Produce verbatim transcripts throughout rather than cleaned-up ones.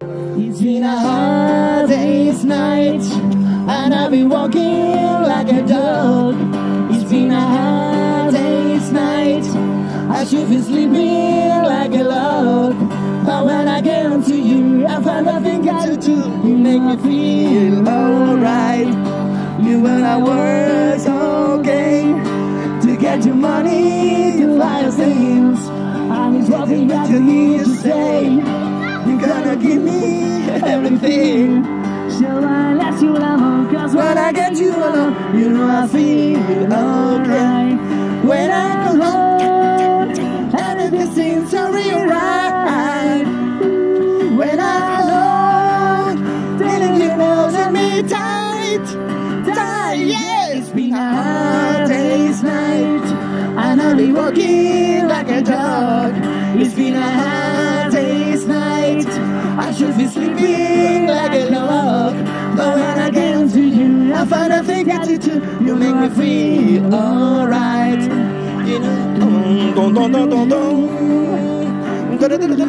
It's been a hard day's night, and I've been walking like a dog. It's been a hard day's night, I should be sleeping like a log. But when I get onto you, I find nothing got to do. You make me feel alright. You and I work okay to get your money to buy your things. And it's what we got to hear you say. You're gonna give me everything. So I let you alone, cause when I get you alone, you know I feel alright. When I go home, everything seems so real right. When I'm alone, feeling you holding me tight, tight, yeah. It's been a hard day's night, and I'll be walking like a dog. It's been a hard day's night, I should be sleeping like a log. But when I get onto you, I find a thing got to do. You make me feel alright. You know, dum dum dum dum dum. But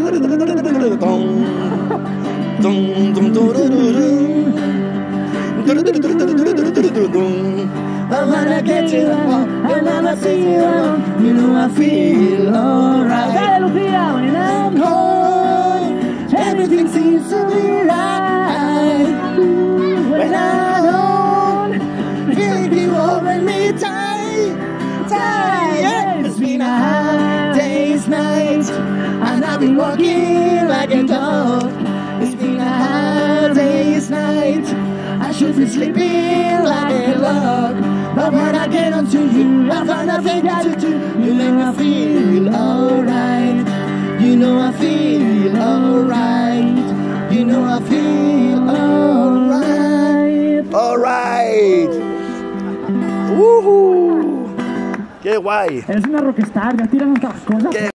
when I get you alone, and when I see you alone, you know I feel alright. When I'm home, everything seems to be right. When I'm alone, feeling you holding me tight, tight. Yeah. It's been a hard day's night, and I've been walking like a dog. It's been a hard day's night, I should be sleeping like a log. But when I get onto you, I find nothing got to do. You make me feel alright. You know I feel alright. You know I feel alright. Alright. Woohoo. Qué guay. Eres una rockstar, ya tiran estas cosas.